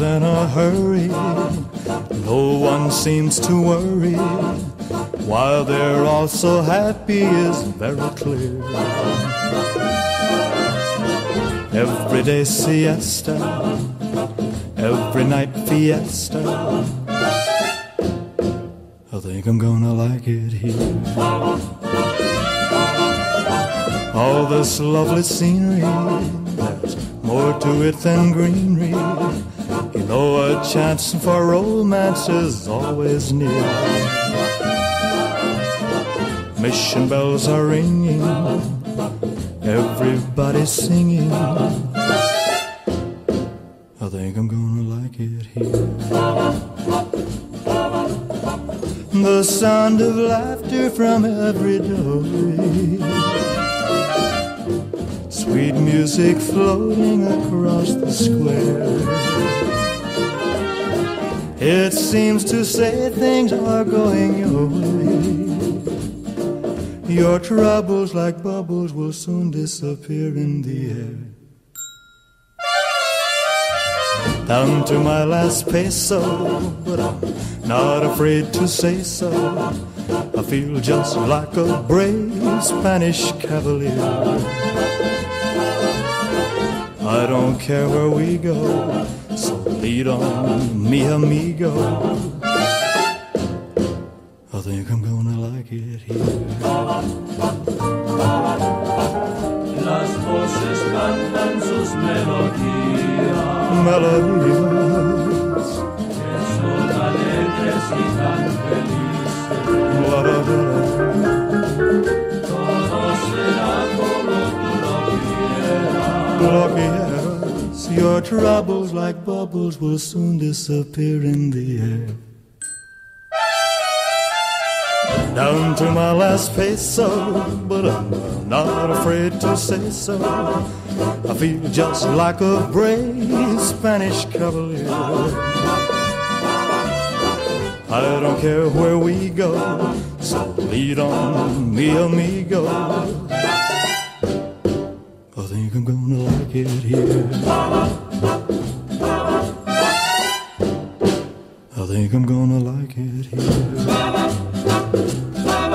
in a hurry, no one seems to worry, while they're all so happy is very clear. Every day siesta, every night fiesta, I think I'm gonna like it here. All this lovely scenery, there's more to it than greenery. You know a chance for romance is always near. Mission bells are ringing, everybody's singing, I think I'm gonna like it here. The sound of laughter from every doorway, sweet music floating across the square. It seems to say things are going your way. Your troubles like bubbles will soon disappear in the air. Down to my last peso, but I'm not afraid to say so. I feel just like a brave Spanish cavalier. I don't care where we go, so lead on, mi amigo. I think I'm gonna like it here. Las voces cantan sus melodías, Melodías, que son alegres y tan felices. Todo será como tú lo quieras. Your troubles like bubbles will soon disappear in the air. Down to my last peso, but I'm not afraid to say so. I feel just like a brave Spanish cavalier. I don't care where we go, so lead on, mi amigo. I think I'm gonna like it here. I think I'm gonna like it here.